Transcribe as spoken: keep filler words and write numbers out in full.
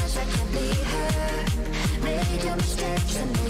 I can't be her. Made your mistakes and